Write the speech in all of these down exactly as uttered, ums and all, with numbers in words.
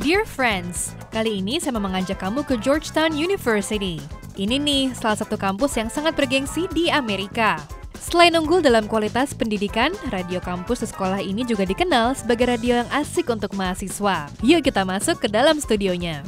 Dear friends, kali ini saya mau mengajak kamu ke Georgetown University. Ini nih salah satu kampus yang sangat bergengsi di Amerika. Selain unggul dalam kualitas pendidikan, radio kampus di sekolah ini juga dikenal sebagai radio yang asik untuk mahasiswa. Yuk kita masuk ke dalam studionya.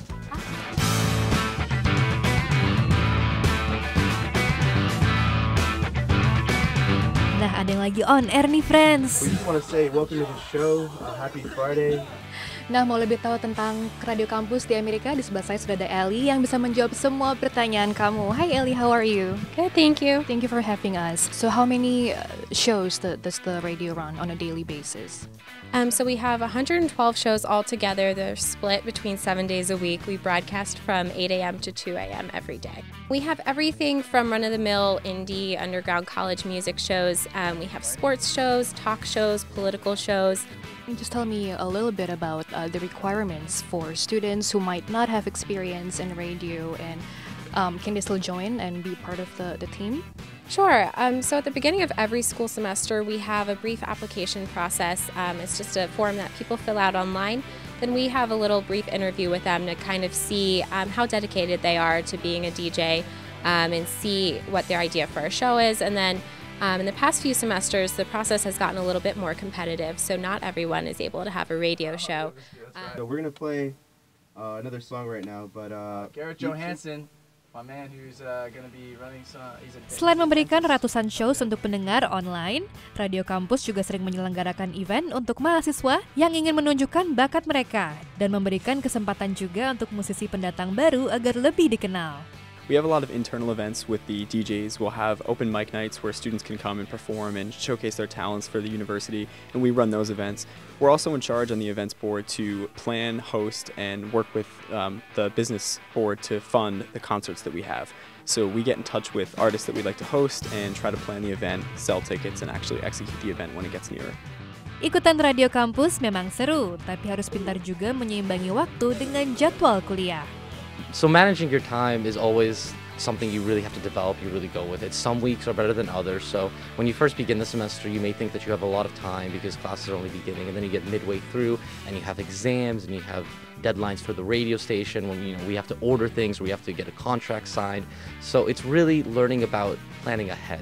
Nah, ada yang lagi on air nih, friends. We just want to say welcome to the show. Uh, happy Friday. Nah, mau lebih tahu tentang radio kampus di Amerika, di sebelah saya sudah ada Ellie yang bisa menjawab semua pertanyaan kamu. Hi Ellie, how are you? Good, thank you. Thank you for having us. So how many uh, shows the, does the radio run on a daily basis? Um, so we have one hundred twelve shows altogether. They're split between seven days a week. We broadcast from eight a.m. to two a.m. every day. We have everything from run-of-the-mill indie, underground college music shows. Um, we have sports shows, talk shows, political shows. Can you just tell me a little bit about uh, the requirements for students who might not have experience in radio, and um, can they still join and be part of the, the team? Sure. Um, so at the beginning of every school semester, we have a brief application process. Um, it's just a form that people fill out online. Then we have a little brief interview with them to kind of see um, how dedicated they are to being a D J um, and see what their idea for a show is. And then um, in the past few semesters, the process has gotten a little bit more competitive, so not everyone is able to have a radio show. Um, so we're going to play uh, another song right now, but... Uh, Garrett Johansson. My man who's uh, gonna be running some, he's a Selain memberikan ratusan shows untuk pendengar online, Radio Kampus juga sering menyelenggarakan event untuk mahasiswa yang ingin menunjukkan bakat mereka dan memberikan kesempatan juga untuk musisi pendatang baru agar lebih dikenal. We have a lot of internal events with the D Js. We'll have open mic nights where students can come and perform and showcase their talents for the university, and we run those events. We're also in charge on the events board to plan, host, and work with um, the business board to fund the concerts that we have. So we get in touch with artists that we'd like to host and try to plan the event, sell tickets, and actually execute the event when it gets nearer. Ikutan Radio Kampus memang seru, tapi harus pintar juga menyeimbangi waktu dengan jadwal kuliah. So managing your time is always something you really have to develop, you really go with it. Some weeks are better than others, so when you first begin the semester, you may think that you have a lot of time because classes are only beginning, and then you get midway through and you have exams and you have deadlines for the radio station when you know we have to order things, we have to get a contract signed. So it's really learning about planning ahead.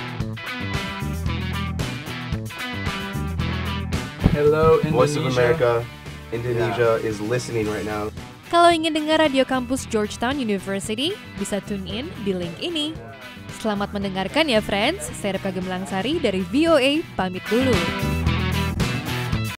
Hello, Indonesia. Voice of America, Indonesia yeah. is listening right now. Kalau ingin dengar radio kampus Georgetown University, bisa tune in di link ini. Selamat mendengarkan ya friends, saya Rika Gemlangsari dari V O A, pamit dulu.